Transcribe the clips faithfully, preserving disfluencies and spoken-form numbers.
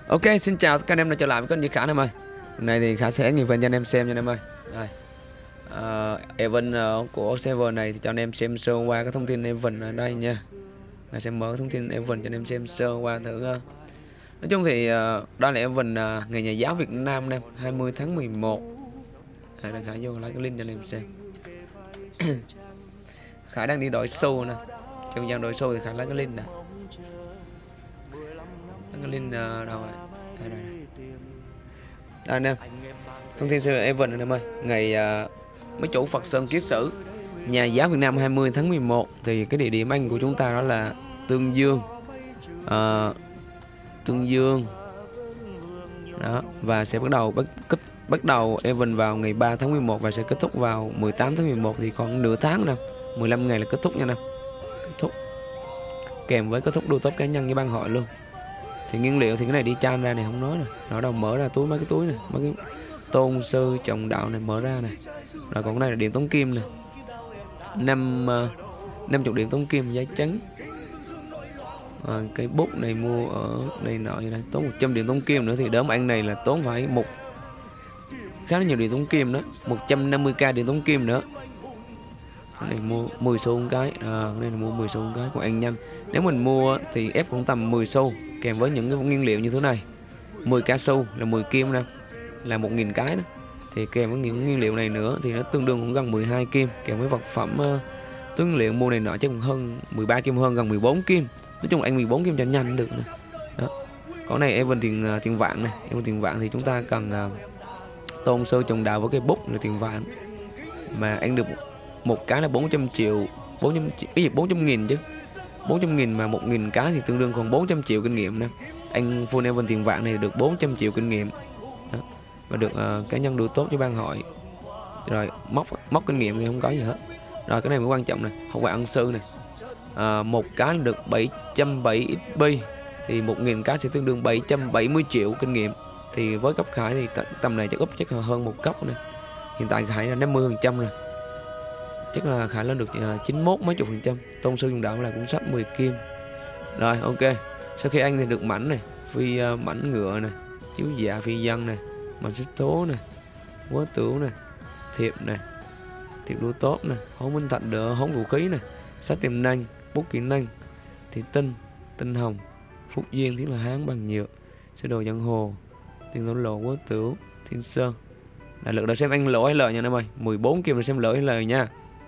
Ok, xin chào tất cả anh em đã trở lại với kênh Duy Khả anh em ơi. Hôm nay thì Khả sẽ event cho anh em xem nha anh em ơi. Đây. Uh, event uh, của server này thì cho anh em xem sơ qua cái thông tin event ở đây nha. Khả sẽ mở thông tin event cho anh em xem sơ qua thử. Uh. Nói chung thì uh, đó là event uh, ngày nhà giáo Việt Nam năm hai mươi tháng mười một. À, Khả vô lấy cái link cho anh em xem. Khả đang đi đổi show nè. Trong gian đổi show thì Khả lấy cái link nè. Cái link uh, đâu rồi? Đây, đây. Đây anh em, thông tin server event anh em ơi. Ngày uh, mấy chủ Phật Sơn Kiết Sử nhà giáo Việt Nam hai mươi tháng mười một thì cái địa điểm anh của chúng ta đó là Tương Dương, uh, Tương Dương đó, và sẽ bắt đầu bắt kết bắt đầu event vào ngày ba tháng mười một và sẽ kết thúc vào mười tám tháng mười một, thì còn nửa tháng nè, mười lăm ngày là kết thúc nha nè, kết thúc kèm với kết thúc đua top cá nhân với ban hội luôn. Thì nguyên liệu thì cái này đi chan ra này không nói nè, nó đâu mở ra túi mấy cái túi này, mấy cái tôn sư trọng đạo này mở ra này, rồi còn cái này là điện tống kim nè, năm năm chục điện tống kim giấy trắng. À, cái bút này mua ở đây nọ như này tốn một trăm điện tống kim nữa, thì đốm ăn này là tốn phải một khá là nhiều điện tống kim đó, một trăm năm mươi k điện tống kim nữa. Cái này mua mười xu một cái, à, cái này là mua mười xu một cái, còn ăn nhanh. Nếu mình mua thì ép cũng tầm mười xu kèm với những cái nguyên liệu như thế này, mười k xu là mười kim nè, là một nghìn cái đó. Thì kèm với những nguyên liệu này nữa thì nó tương đương cũng gần mười hai kim, kèm với vật phẩm uh, tương liệu mua này nọ chắc cũng hơn mười ba kim, hơn gần mười bốn kim. Nói chung là anh mười bốn kim cho nhanh được nè. Đó. Còn này event tiền uh, tiền vạn này, event tiền vạn thì chúng ta cần uh, tôn sư trồng đào với cái bút là tiền vạn, mà anh được một cái là bốn trăm triệu, bốn trăm cái gì bốn trăm nghìn chứ, bốn trăm nghìn mà một nghìn cái thì tương đương còn bốn trăm triệu kinh nghiệm nè. Anh full event tiền vạn này được bốn trăm triệu kinh nghiệm. Đó. Và được uh, cá nhân đua tốt cho ban hội, rồi móc móc kinh nghiệm thì không có gì hết. Rồi cái này mới quan trọng này, học quả ân sư này, à, một cái được bảy trăm bảy mươi ích pê thì một nghìn cái sẽ tương đương bảy trăm bảy mươi triệu kinh nghiệm. Thì với cấp Khải thì tầm này chắc úp chắc là hơn một cấp này. Hiện tại Khải là năm mươi phần trăm rồi, chắc là Khải lên được uh, chín mươi mốt mấy chục phần trăm. Tôn sư dùng đạo là cũng sắp mười kim. Rồi ok, sau khi anh thì được mảnh này, phi uh, mảnh ngựa này, chiếu dạ phi dân này, mảnh xích tố này, quá tửu này, thiệp này, thiệp đua tốt này, hố minh thạch đỡ hống vũ khí này, sách tiềm năng, bút kỹ năng, thị tinh, tinh hồng, phúc duyên thiết là hán bằng nhựa, sơ đồ giang hồ, tiền thổ lộ, quá tửu, thiên sơn. Đại lực đã xem anh lỗ hay lời nha em ơi, mười bốn kim là xem lỗ hay lời nha.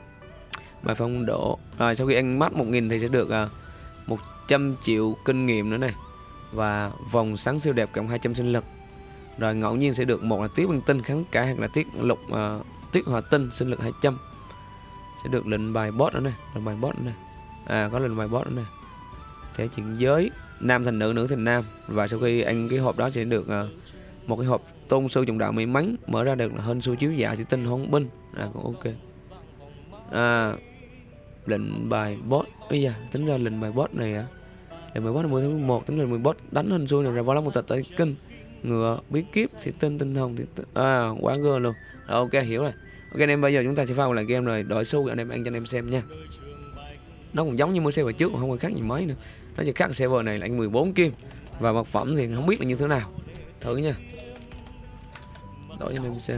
Bài phong độ. Rồi sau khi anh mắt một nghìn thì sẽ được uh, một trăm triệu kinh nghiệm nữa này, và vòng sáng siêu đẹp cộng hai trăm sinh lực. Rồi ngẫu nhiên sẽ được một là tiết băng tinh kháng cả, hoặc là tiết lục uh, tiết hòa tinh sinh lực hai trăm. Sẽ được lệnh bài boss nữa này, lệnh bài boss nữa này. À có lệnh bài boss nữa này. Thể chuyển giới nam thành nữ, nữ thành nam. Và sau khi anh cái hộp đó sẽ được uh, một cái hộp tôn sư trọng đạo may mắn, mở ra được là hên xu chiếu dạ thì tinh hống binh. À cũng ok. À lệnh bài boss, bây giờ tính ra lệnh bài boss này à. Lệnh bài boss là mười tháng mười một, tính lệnh mười boss đánh hên xui này ra vào lắm một tật tới kinh ngựa bí kíp thì tinh tinh hồng thì tinh... à quá gơ luôn. Rồi, ok hiểu rồi. Ok anh em, bây giờ chúng ta sẽ vào lại game rồi đổi xu anh em ăn cho anh em xem nha. Nó cũng giống như mua server trước, không có khác gì mấy nữa. Nó chỉ khác server này là anh mười bốn kim, và vật phẩm thì không biết là như thế nào. Thử nha, đổi cho anh em xem.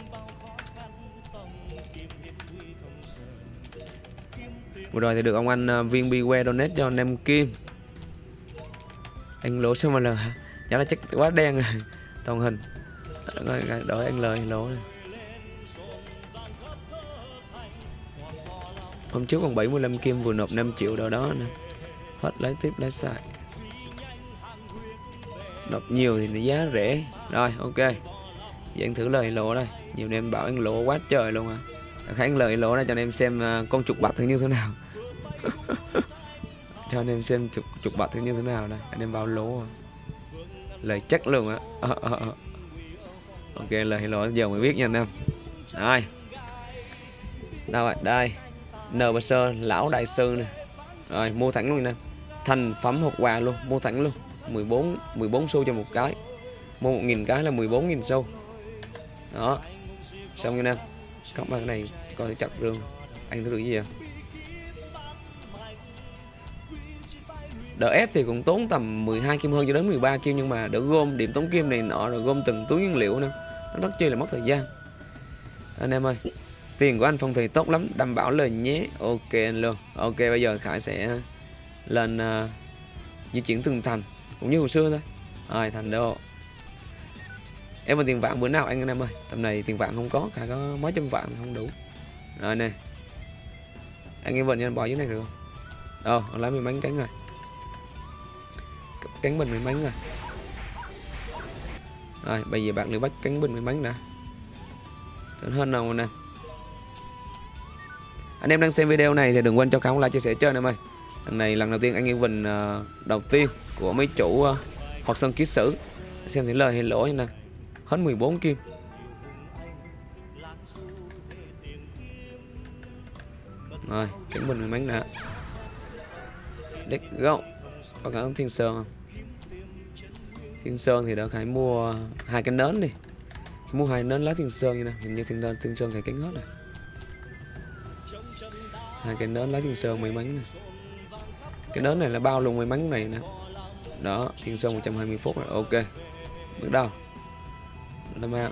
Vừa rồi thì được ông anh uh, viên Beware donate cho năm kim. Anh lỗ sao mà là giá là chắc quá đen rồi. Toàn hình đổi anh lời lỗ này. Hôm trước còn bảy mươi lăm kim, vừa nộp năm triệu đâu đó nè. Hết lấy tiếp lấy xài. Nộp nhiều thì nó giá rẻ. Rồi ok, vậy anh thử lời lỗ đây. Nhiều em bảo anh lỗ quá trời luôn à. Khá anh lời lỗ đây cho anh em xem uh, con chuột bạch thử như thế nào. Cho anh em xem chuột, chuột bạch thử như thế nào đây. Anh em bảo lỗ à. Lời chắc luôn á. Ok lời lỗ giờ mới biết nha anh em. Rồi đâu rồi đây, N và sơ lão đại sư nè. Rồi mua thẳng luôn nè, thành phẩm hộp quà luôn, mua thẳng luôn, mười bốn mười bốn xu cho một cái, mua một nghìn cái là mười bốn nghìn xu. Đó xong nha nè. Các bạn này coi thể chặt rương, anh thấy được gì vậy? Đỡ ép thì cũng tốn tầm mười hai kim hơn cho đến mười ba kim, nhưng mà đỡ gom điểm tống kim này nọ rồi gom từng túi nguyên liệu nữa, nó rất chi là mất thời gian. Anh em ơi, tiền của anh phong thủy tốt lắm, đảm bảo lời nhé. Ok anh luôn. Ok, bây giờ Khải sẽ lên uh, di chuyển từng thành cũng như hồi xưa thôi. Rồi thành đô. Em vào tiền vạn bữa nào anh em ơi. Tầm này tiền vạn không có, Khải có mấy trăm vạn không đủ. Rồi nè. Anh em vận cho anh bỏ dưới này được không? Ồ, oh, lấy mười mấy cánh rồi. Cánh bình mười mấy rồi. Rồi, bây giờ bạn lưu bắt cánh bình mười mấy nè. Tốt hơn nào nè. Anh em đang xem video này thì đừng quên cho Khải một like chia sẻ chơi em ơi. Lần này lần đầu tiên anh em Vinh uh, đầu tiên của mấy chủ uh, Phật Sơn Ký Sử. Xem thấy lời hay lỗ như nè. Hết mười bốn kim. Rồi, cánh bình mười mấy nè. Let's go. Có cả Thiên Sơn không? Thiên Sơn thì đã Khải mua hai cái nến đi. Mua hai nến lá Thiên Sơn như nè. Hình như Thiên, thiên Sơn Khải cánh hết rồi. Hai cái nến lá Thiên Sơn may mắn nè. Cái nến này là bao luôn may mắn này nè. Đó, Thiên Sơn một trăm hai mươi phút rồi. Ok. Bước đầu. Làm sao?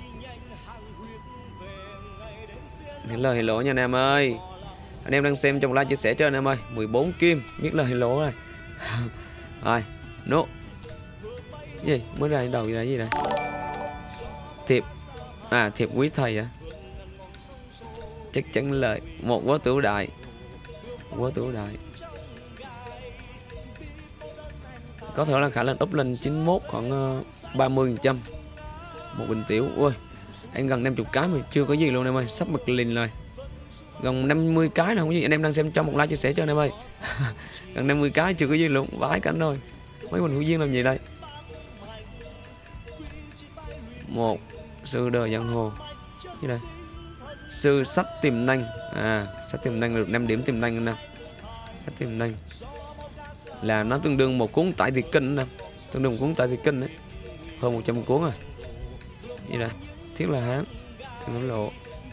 Thì lời hay lỗ nha anh em ơi. Anh em đang xem trong like chia sẻ cho anh em ơi. mười bốn kim, biết lời hay lỗ rồi. Rồi, nốt. Gì? Mới ra đầu gì là gì đây? Thiệp. À, thiệp quý thầy à? Chắc chắn lời. Một quá tử đại. Quá tử đại. Có thể là khả năng up lên chín mươi mốt khoảng uh, ba mươi phần trăm. Một bình tiểu. Ui, anh gần năm mươi cái mà chưa có gì luôn em ơi. Sắp bật lìn rồi. Gần năm mươi cái nào không gì. Anh em đang xem cho một like chia sẻ cho anh em ơi. Gần năm mươi cái chưa có gì luôn. Vãi cảnh rồi. Mấy mình hữu duyên làm gì đây? Một sư đời giang hồ. Như đây. Sư sách tiềm năng. À, sách tiềm năng được năm điểm tiềm năng nè. Sách tiềm năng là nó tương đương một cuốn tại thị kinh nè. Tương đương một cuốn tại thị kinh đấy. Hơn một trăm cuốn rồi. Như đây. Thiết là hán. Thằng lộ.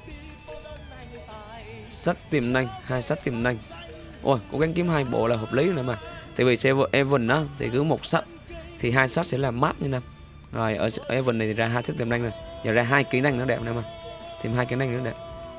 Sách tiềm năng, hai sách tiềm năng. Ôi, cố gắng kiếm hai bộ là hợp lý nữa mà. Tại vì xe Evan á thì cứ một sách thì hai sách sẽ là mát như nè. Rồi ở Evan này thì ra hai sách tiềm năng này. Giờ ra hai kỹ năng nữa đẹp nè mà. Thêm hai kỹ năng nữa đẹp.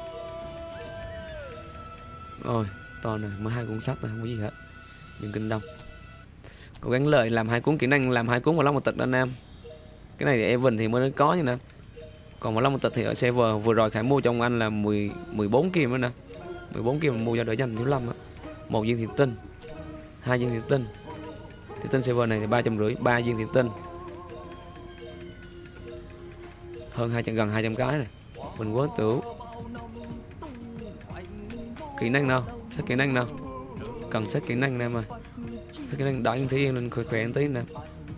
Rồi, to này, mới hai cuốn sách thôi, không có gì hết. Nhưng kinh đông. Cố gắng lợi làm hai cuốn kỹ năng, làm hai cuốn vào long một tịch anh em. Cái này thì Evan thì mới có như nè. Còn một long một tịch thì ở server vừa rồi Khải mua trong anh là mười, mười bốn kim nữa nè. mười bốn kim mua cho đỡ dành thiếu lâm á. Một viên thủy tinh, hai viên thủy tinh. Thủy tinh server này thì ba trăm rưỡi, ba viên thủy tinh. Hơn hai trăm, gần hai trăm cái này. Mình quá tưởng. Kỹ năng nào? Sách kỹ năng nào? Cần sách kỹ năng nè mà. Sách kỹ năng đợi Thi lên khỏe khỏe một tí nè.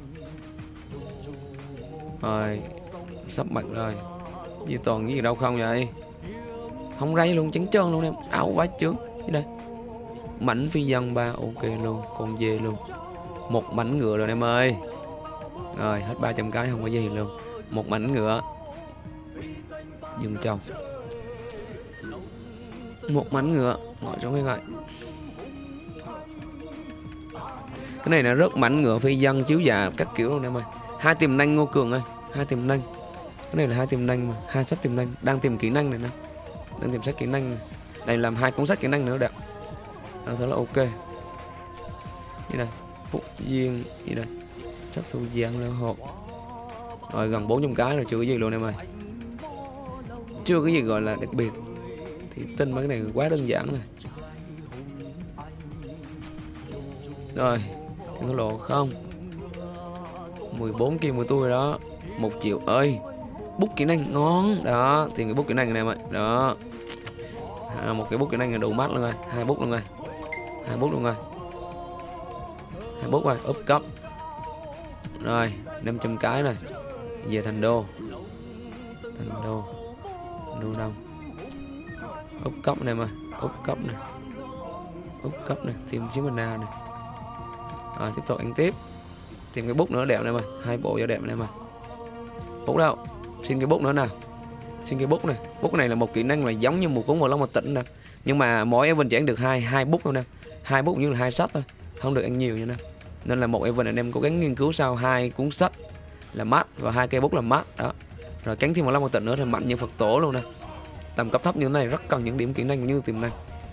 Rồi, sắp mặt rồi. Gì toàn cái gì đâu không vậy? Không ray luôn, trắng trơn luôn em. Áo vá trước. Như đây. Mảnh phi dân ba, ok luôn, con dê luôn. Một mảnh ngựa rồi em ơi. Rồi, hết ba trăm cái không có gì luôn. Một mảnh ngựa. Dương Châu. Một mảnh ngựa, ngồi trong cái gọi. Cái này là rất mảnh ngựa phi dân chiếu dạ các kiểu luôn em ơi. Hai tiềm năng Ngô Cường ơi, hai tiềm năng. Cái này là hai tiềm năng mà, hai sách tiềm năng, đang tìm kỹ năng này nè. Đang tìm sách kỹ năng này. Đây làm hai cuốn sách kỹ năng nữa đẹp. Đang thấy là ok. Như đây, Phúc Duyên như đây. Sắc thu giang lơ hộp. Rồi gần bốn trăm cái rồi, chưa cái gì luôn em ơi. Chưa cái gì gọi là đặc biệt. Thì tin mấy cái này quá đơn giản này. Rồi, thì có lộ không? mười bốn kim của tôi đó. Một triệu ơi. Bút kỹ năng ngon. Đó, thì cái bút kỹ năng này em ơi. Đó. À, một cái bút kỹ năng là đủ mắt luôn rồi. Hai bút luôn rồi. Hai bút luôn rồi. Hai bút rồi, úp cấp. Rồi, năm trăm cái rồi. Về thành đô. Thành đô. Đô đông. Úp cấp này mà, úp cấp này. Úp cấp này, tìm chiếc mana này. Rồi tiếp tục ăn tiếp. Tìm cái bút nữa đẹp này mà, hai bộ cho đẹp này mà. Bút đâu? Xin cái bút nữa nào. Xin cái bút này. Bút này là một kỹ năng là giống như một cuốn một long một tịnh nè. Nhưng mà mỗi Evan chỉ ăn được hai hai bút thôi nè. Hai bút như là hai sách thôi, không được ăn nhiều nha nè. Nên là một event anh em cố gắng nghiên cứu sau hai cuốn sách là mắt và hai cây bút là mắt đó. Rồi cắn thêm một lăm một tịnh nữa thì mạnh như Phật tổ luôn nè. Tầm cấp thấp như thế này rất cần những điểm kỹ năng như tiềm năng.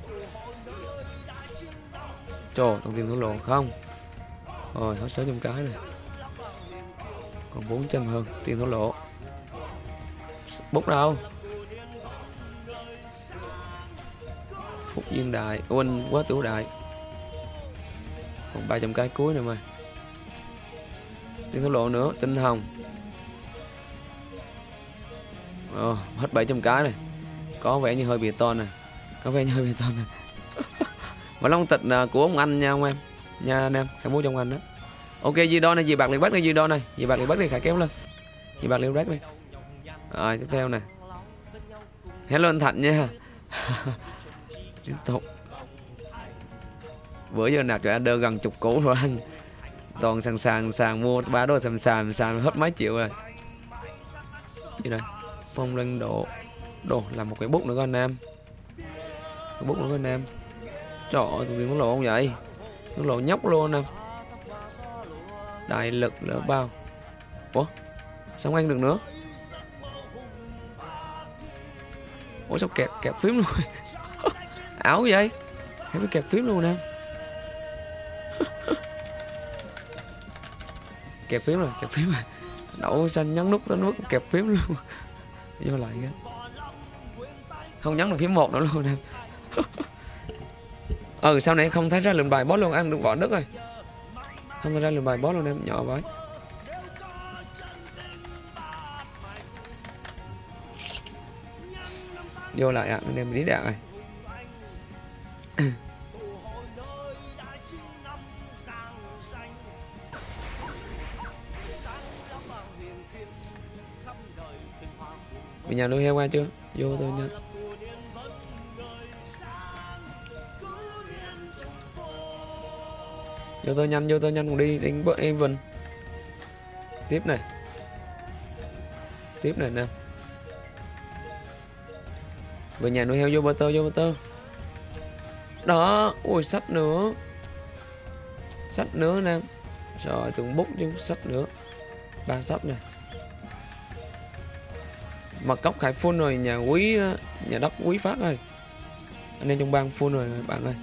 Trời, thông tin thổ lộ không. Rồi hết sáu trăm cái này. Còn bốn trăm hơn tiền thổ lộ. Bút đâu? Phúc Duyên Đại, Oanh quá tiểu đại. Còn ba trăm cái cuối nữa mà. Tiền thổ lộ nữa, tinh hồng. Ờ, hết bảy trăm cái này. Có vẻ như hơi bì ton này. Có vẻ như hơi bì ton này. Và long tịch của ông anh nha ông em. Nha anh em, khai bút trong anh đó. Ok, gì đo này, gì bạc liền bắt này, gì đo này, gì bạc liền bắt này, khải kéo lên. Gì bạc liền bắt này. Rồi, tiếp theo này. Hello anh Thạnh nha. Tiếp tục. Bữa giờ nạp cho order gần chục củ rồi anh. Toàn sàn sàn sàn mua ba đôi sàn sàn sàn hết mấy triệu rồi. Gì đây? Phong lên độ. Đồ làm một cái bút nữa coi anh em. Cái bút nữa coi anh em. Trời ơi, tụi mình có lộ không vậy? Có lộ nhóc luôn nè. Đại lực lỡ bao. Ủa? Sao không ăn được nữa? Ủa sao kẹp kẹp phím luôn? Ảo vậy? Hay phải kẹp phím luôn nè. Kẹp phím rồi, kẹp phím rồi. Đậu xanh nhấn nút tới nút kẹp phím luôn. Vô lại cái. Không nhấn được phím một nữa luôn nè. Ừ, sau này không thấy ra lượm bài boss luôn, ăn được vỏ đất rồi. Không thấy ra lượm bài boss luôn em, nhỏ với. Vô lại ạ, à, anh em lý đạn rồi. Về nhà nuôi heo qua chưa? Vô tôi nha. Vô tôi nhanh, vô tôi nhanh, còn đi đánh bớt event. Tiếp này. Tiếp này nè. Về nhà nuôi heo, vô butter, vô butter. Đó, ui sách nữa. Sách nữa nè. Rồi từng bút chứ sách nữa. Ba sách này. Mặt cốc khải full rồi, nhà quý nhà đất quý phát ơi. Anh em trong bang full rồi bạn ơi.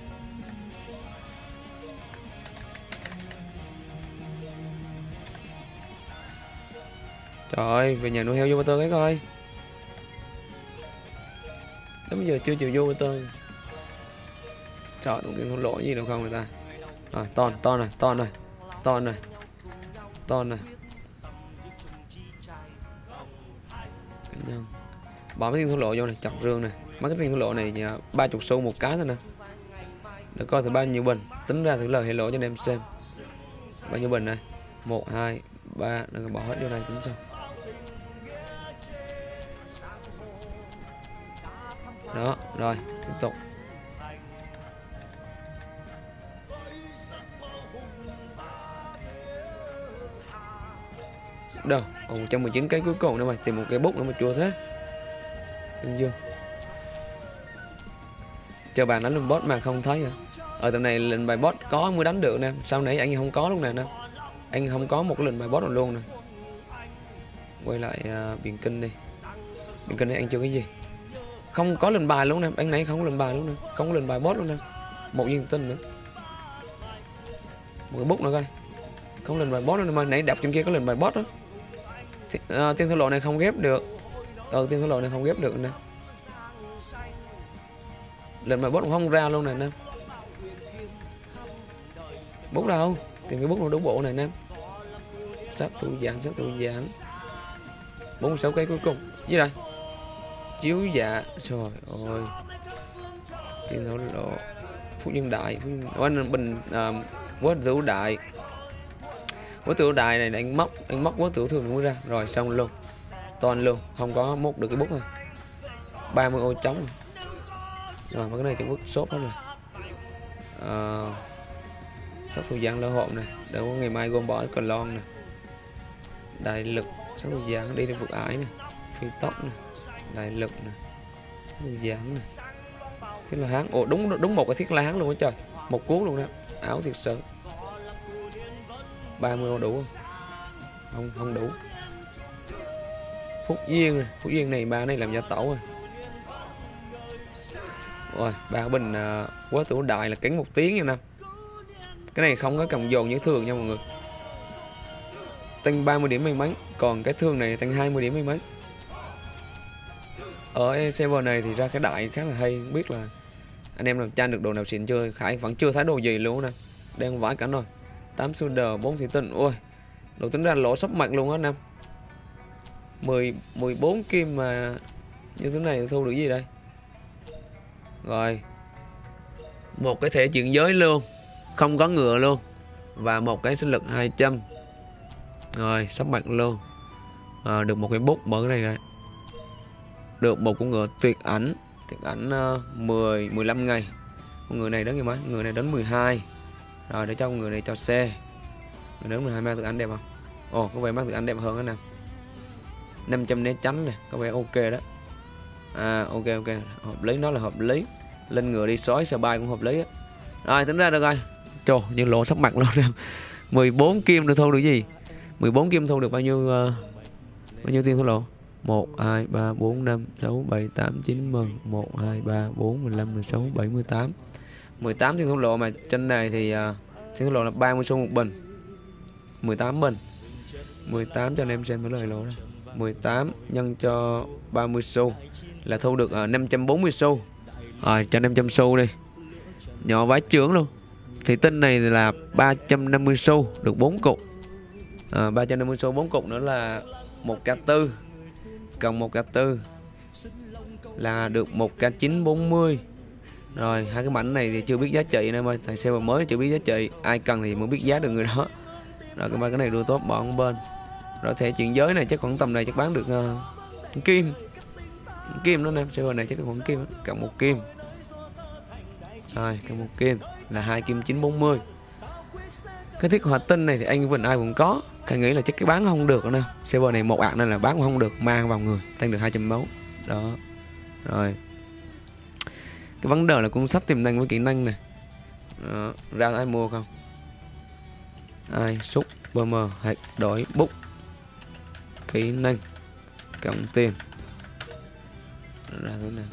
Trời ơi, về nhà nuôi heo vô butter cái coi. Đến bây giờ chưa chịu vô butter. Trời, tụi kia không lỗi gì đâu không người ta. Rồi, ton, ton này, ton này. Ton này. Ton này. Cái nhân. Bỏ mấy tiền thua lộ vô này, chọc rương này. Mấy cái tiền thua lộ này nhà ba mươi xu một cái thôi nè. Để coi thử bao nhiêu bình. Tính ra thử lời hệ lộ cho anh em xem. Bao nhiêu bình này? một, hai, ba, đừng bỏ hết vô đây tính xong. Đó, rồi, tiếp tục. Đâu, còn một trăm mười chín cái cuối cùng nữa mày, tìm một cái bút nữa mà chua thế. Đừng chưa. Chờ bạn đánh lên boss mà không thấy hả? Ở tầm này lệnh bài boss có mới đánh được nè, sau nãy anh không có lúc này nè. Anh không có một cái lệnh bài boss nào luôn nè. Quay lại uh, biển kinh đi. Biển kinh này anh chưa cái gì. Không có lệnh bài luôn nè, anh nãy không có lệnh bài luôn nè, không có lệnh bài boss luôn nè. Một viên tinh nữa. Một cái bút nữa coi. Không lệnh bài boss nữa mà nãy đọc trên kia có lệnh bài boss đó. Uh, tiên thổ lộ này không ghép được. Ờ tiên thổ lộ này không ghép được nè. Lệnh bài boss cũng không ra luôn này nè. Bút đâu? Tìm cái bút nào đấu bộ này nè. Sát thủ giảng, sát thủ giảng. bốn mươi sáu cái cuối cùng. Dưới đây. Chiếu dạ. Trời ơi. Tiên thổ lộ. Phúc Nhân Đại. Anh Bình uh, quá tử đại. Quá tử đại này anh móc, anh móc quá tử thường mới ra. Rồi xong luôn. Toàn luôn, không có móc được cái bút này. ba mươi ô trống. Rồi mấy cái này chẳng bút shop hết rồi. Uh, sát thủ giảng lỡ hộp này, để có ngày mai gom bỏ còn lon này. Đại lực, sát thủ giảng đi theo vực ải này, phi tốc này, đại lực này, sát thủ giảng này, thiết la hán. Ồ đúng đúng một cái thiết la hán luôn á trời, một cuốn luôn đó, áo thiệt sự. ba mươi ô đủ không? Không, không đủ. Phúc Duyên này, Phúc Duyên này ba này làm gia tẩu rồi. Rồi, ba bình uh, quá tử đại là cánh một tiếng nha năm. Cái này không có cầm dồn như thường nha mọi người. Tăng ba mươi điểm may mắn, còn cái thương này tăng hai mươi điểm may mắn. Ở server này thì ra cái đại khá là hay, không biết là anh em làm chan được đồ nào xịn chưa? Khải vẫn chưa thấy đồ gì luôn nè. Đang vãi cảnh rồi. tám Sunder, bốn thị tinh. Ôi, đồ tính ra lỗ sắp mặt luôn á năm. mười, mười bốn kim mà như thế này thu được gì đây? Rồi. Một cái thẻ chuyển giới luôn, không có ngựa luôn. Và một cái sinh lực hai trăm. Rồi, sắp mặt luôn. À, được một cái bút mở cái này ra. Được một con ngựa tuyệt ảnh. Tuyệt ảnh uh, mười, mười lăm ngày. Con người này đến ngày mấy? Người này đến mười hai. Rồi để cho con người này cho xe. Người đến mười hai mang tuyệt ảnh đẹp không? Ồ, có vẻ mang tuyệt ảnh đẹp hơn đó nè. năm trăm né tránh này, có vẻ ok đó. À ok ok, hợp lý, nó là hợp lý. Lên ngựa đi sói sờ bay cũng hợp lý á. Rồi tính ra được rồi. Trời, nhưng lộ sắp mặt luôn em. mười bốn kim được thu được gì? mười bốn kim thu được bao nhiêu uh, bao nhiêu tiền thua lộ? một, hai, ba, bốn, năm, sáu, bảy, tám, chín, mười. một, hai, ba, bốn, mười lăm, mười sáu, bảy, mười tám. mười tám tiền thua lộ mà trên này thì uh, tiền thua lộ là ba mươi xu một bình. mười tám bình. mười tám cho anh em xem cái lời lộ đó. mười tám nhân cho ba mươi xu là thu được uh, năm trăm bốn mươi xu. Rồi cho năm trăm xu đi. Nhỏ vái trưởng luôn. Thì tinh này là ba trăm năm mươi xu được bốn cục. À, ba trăm năm mươi xu bốn cục nữa là một k tư. Cộng một k tư là được một k chín bốn mươi. Rồi hai cái mảnh này thì chưa biết giá trị nè ơi, thằng server mới chưa biết giá trị, ai cần thì mới biết giá được người đó. Rồi cái ba cái này đưa tốt bỏ bên. Rồi thẻ chuyển giới này chắc khoảng tầm này chắc bán được uh, kim. Kim đó nè, server này chắc khoảng kim đó. Cộng một kim. Rồi cộng một kim là hai kim chín bốn mươi. Cái thiết hỏa tinh này thì anh Vinh ai cũng có. Khải nghĩ là chắc cái bán không được nữa nè. Server này một ạc nên là bán không được, mang vào người tăng được hai trăm máu. Đó. Rồi. Cái vấn đề là cuốn sách tiềm năng với kỹ năng này. Đó. Ra ai mua không? Ai xúc bơ mờ hạt đổi bút kỹ năng cộng tiền ra thế nào.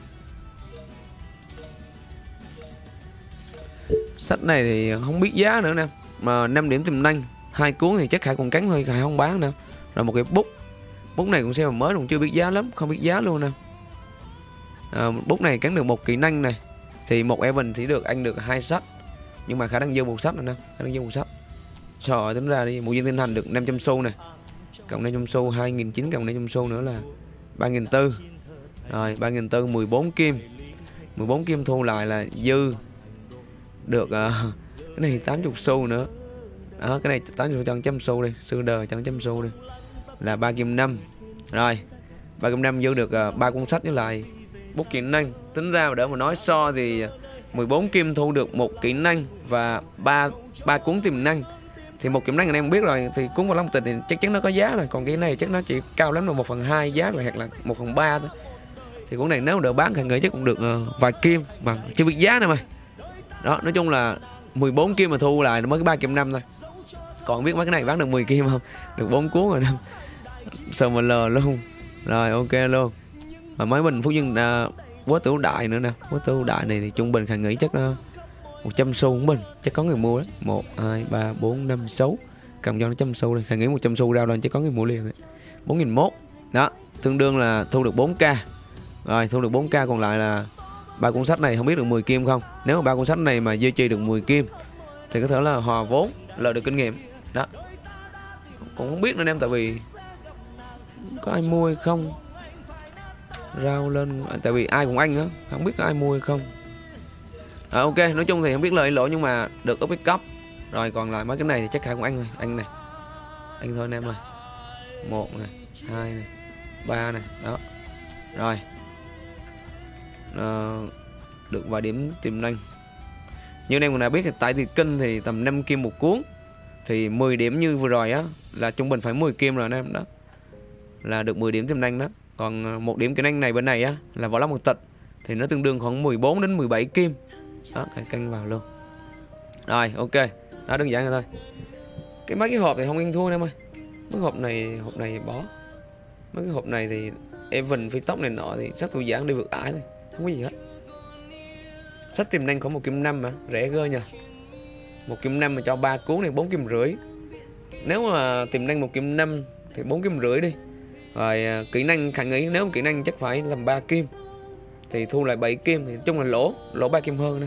Sách này thì không biết giá nữa nè, mà năm điểm tiềm năng, hai cuốn thì chắc Khải còn cắn thôi, Khải không bán nữa. Rồi một cái bút, bút này cũng xem mới, cũng chưa biết giá lắm, không biết giá luôn nè. À, bút này cắn được một kỹ năng này, thì một event chỉ được anh được hai sách, nhưng mà Khải đang dư một sách rồi nè, Khải đang dư một sách. Rồi tính ra đi, mũ viên tinh thành được năm trăm xu này, cộng năm trăm xu, hai nghìn chín trăm cộng năm trăm xu nữa là ba nghìn bốn trăm. Rồi ba nghìn bốn trăm, mười bốn kim, mười bốn kim thu lại là dư được uh, cái này tám mươi xu nữa. Đó, cái này tám mươi cho một trăm xu đi, sư đờ cho một trăm xu đi là ba kim năm. Rồi ba kim năm dư được ba uh, cuốn sách với lại bút kỹ năng. Tính ra để mà nói so thì mười bốn kim thu được một kỹ năng và ba ba cuốn tiềm năng. Thì một kỹ năng anh em biết rồi, thì cuốn vào long tịch thì chắc chắn nó có giá rồi, còn cái này chắc nó chỉ cao lắm là một phần hai giá rồi, hoặc là một phần ba thôi. Thì cuốn này nếu đỡ bán thì nghĩ chắc cũng được uh, vài kim mà chưa biết giá nữa mày. Đó, nói chung là mười bốn kim mà thu lại mới cái ba kim năm thôi. Còn biết mấy cái này bán được mười kim không? Được bốn cuốn rồi năm. Sờ mà lờ luôn. Rồi ok luôn. Và mấy bình Phú Dân uh, quá tử đại nữa nè. Quá tử đại này thì trung bình Khải nghĩ chắc uh, một trăm xu cũng bình, chắc có người mua đó. một, hai, ba, bốn, năm, sáu. Cầm cho nó trăm xu đi. Khải nghĩ một trăm xu rao lên chắc có người mua liền đấy. bốn nghìn một. Đó, tương đương là thu được bốn k. Rồi thu được bốn k, còn lại là ba cuốn sách này không biết được mười kim không. Nếu mà ba cuốn sách này mà duy trì được mười kim thì có thể là hòa vốn, lợi được kinh nghiệm. Đó. Cũng không biết nữa em, tại vì có ai mua hay không. Rao lên, tại vì ai cũng anh á, không biết có ai mua hay không. À, ok, nói chung thì không biết lợi lỗ nhưng mà được up cấp. Rồi còn lại mấy cái này thì chắc Khải cũng anh rồi, anh này. Anh thôi anh em ơi. một này, hai này, ba này, đó. Rồi. À, được vài điểm tiềm năng. Như anh em cũng đã biết thì tại thì kinh thì tầm năm kim một cuốn. Thì mười điểm như vừa rồi á là trung bình phải mười kim rồi anh em đó. Là được mười điểm tiềm năng đó. Còn một điểm kỹ năng này bên này á là võ lâm một tịch thì nó tương đương khoảng mười bốn đến mười bảy kim. Đó, Khải canh vào luôn. Rồi ok, đó đơn giản rồi thôi. Cái mấy cái hộp thì không ăn thua em ơi. Mấy hộp này, hộp này bỏ. Mấy cái hộp này thì Evan phi tốc này nọ thì sắc thủ giảng đi vượt ải thôi, không có gì hết. Sách tiềm năng khoảng một kim năm mà rẻ gơ nha. Một kim năm mà cho ba cuốn này bốn kim rưỡi. Nếu mà tiềm năng một kim năm thì bốn kim rưỡi đi. Rồi kỹ năng khả nghĩ nếu kỹ năng chắc phải làm ba kim thì thu lại bảy kim, thì chung là lỗ, lỗ ba kim hơn nè.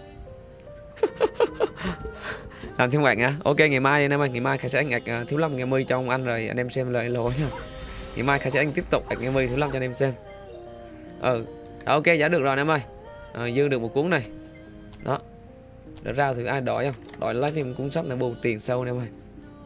Làm thêm bạn nha. Ok, ngày mai đi anh em ơi, ngày mai Khải sẽ anh ạc uh, thiếu lâm nghe mươi cho ông anh rồi anh em xem lời lỗ nha. Ngày mai Khải sẽ anh tiếp tục ạc nghe mươi thiếu lâm cho anh em xem. Ừ, ok giá được rồi anh em ơi. À, dư được một cuốn này. Đó. Để ra thử ai đòi không? Đòi lấy thêm cuốn sách này bù tiền sâu anh em ơi.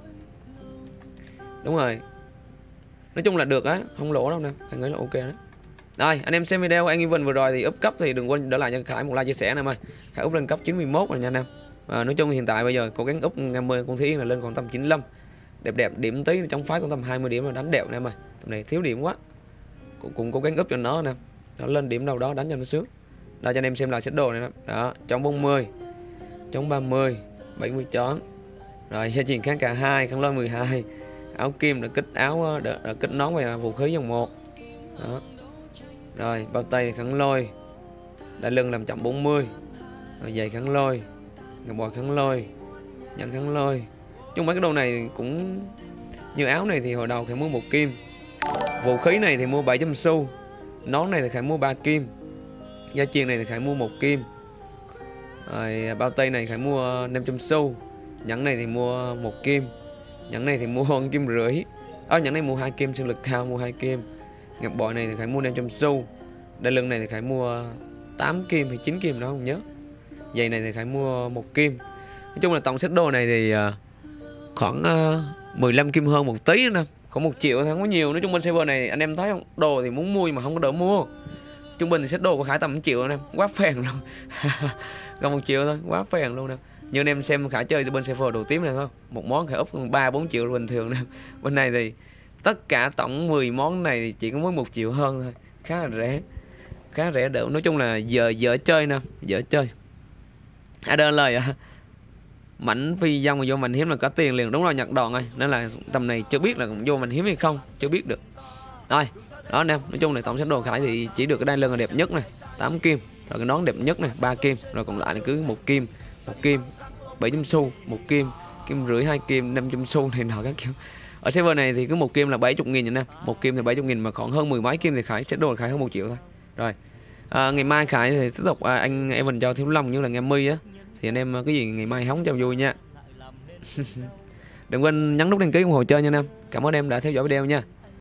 Đúng rồi. Nói chung là được á, không lỗ đâu nè, anh nghĩ là ok đó. Rồi, anh em xem video anh Evan vừa rồi thì up cấp thì đừng quên để lại cho Khải một like chia sẻ anh em ơi. Khải up lên cấp chín mươi mốt rồi nha anh em. À, nói chung hiện tại bây giờ cố gắng up năm mươi con Thúy Yên là lên còn tầm chín mươi lăm. Đẹp đẹp điểm tí trong phái còn tầm hai mươi điểm là đánh đẹp anh em ơi. Tầm này thiếu điểm quá. Cũng, cũng cố gắng up cho nó nè. Nó lên điểm đâu đó đánh cho nó sướng. Đây cho anh em xem lại set đồ này nè. Đó, chống bốn mươi, chống ba mươi, bảy mươi chón. Rồi gia truyền kháng cả hai, kháng lôi mười hai. Áo kim là kích áo đỡ, đỡ kích nón và vũ khí dòng một. Đó. Rồi bao tay kháng lôi. Đai lưng làm chậm bốn mươi. Rồi giày kháng lôi, ngọc bội kháng lôi, nhận kháng lôi. Chung mấy cái đồ này cũng như áo này thì hồi đầu phải mua một kim. Vũ khí này thì mua bảy trăm xu. Nón này thì phải mua ba kim. Gia truyền này thì phải mua một kim. Rồi bao tay này phải mua năm trăm xu. Nhẫn này thì mua một kim. Nhẫn này thì mua một kim rưỡi. Ở à, nhẫn này mua hai kim, sinh lực cao mua hai kim. Ngọc bội này thì phải mua năm trăm xu. Đai lưng này thì phải mua tám kim hay chín kim đó không nhớ. Giày này thì phải mua một kim. Nói chung là tổng set đồ này thì uh, khoảng uh, mười lăm kim hơn một tí nữa. Khoảng một triệu thì không có nhiều. Nói chung bên server này anh em thấy không, đồ thì muốn mua mà không có đỡ mua. Trung bình thì set đồ của Khải tầm một triệu anh em, quá phèn luôn. Gần một triệu thôi, quá phèn luôn nè. Như anh em xem Khải chơi bên server đồ tím này thôi, một món Khải úp ba bốn triệu bình thường nè. Bên này thì tất cả tổng mười món này thì chỉ có mới một triệu hơn thôi, khá là rẻ, khá rẻ đỡ. Nói chung là giờ dở chơi nè, dở chơi. À đơn lời à, mảnh phi dông mà vô mình hiếm là có tiền liền, đúng rồi nhặt đòn rồi, nên là tầm này chưa biết là vô mình hiếm hay không, chưa biết được. Rồi đó anh em, nói chung là tổng set đồ Khải thì chỉ được cái đai lưng là đẹp nhất này, tám kim, rồi cái nón đẹp nhất này, ba kim, rồi còn lại là cứ một kim, một kim, bảy trăm xu, một kim, kim rưỡi, hai kim, năm trăm xu này nọ các kiểu. Ở server này thì cứ một kim là bảy mươi nghìn nha, một kim thì bảy mươi nghìn mà khoảng hơn mười mấy kim thì Khải set đồ Khải hơn một triệu thôi. Rồi à, ngày mai Khải thì tiếp tục à, anh Evan cho thiếu long như là nghe mi á, thì anh em cái gì ngày mai hóng cho vui nha. Đừng quên nhấn nút đăng ký ủng hộ chơi nha anh em. Cảm ơn em đã theo dõi video nha.